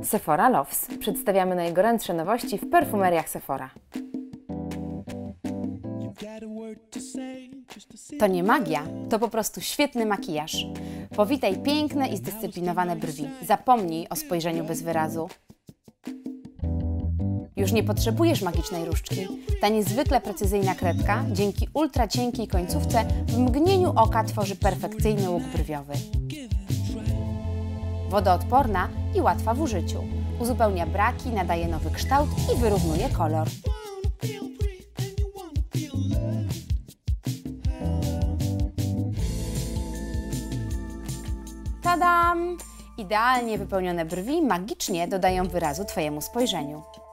Sephora Loves. Przedstawiamy najgorętsze nowości w perfumeriach Sephora. To nie magia, to po prostu świetny makijaż. Powitaj piękne i zdyscyplinowane brwi. Zapomnij o spojrzeniu bez wyrazu. Już nie potrzebujesz magicznej różdżki. Ta niezwykle precyzyjna kredka, dzięki ultra cienkiej końcówce, w mgnieniu oka tworzy perfekcyjny łuk brwiowy. Wodoodporna i łatwa w użyciu. Uzupełnia braki, nadaje nowy kształt i wyrównuje kolor. Tadam! Idealnie wypełnione brwi magicznie dodają wyrazu Twojemu spojrzeniu.